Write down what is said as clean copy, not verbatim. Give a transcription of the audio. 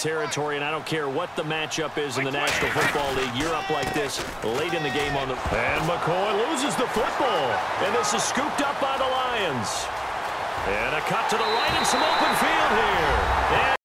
territory, and I don't care what the matchup is in the National Football League. You're up like this late in the game on the... And McCoy loses the football. And this is scooped up by the Lions. And a cut to the right and some open field here. And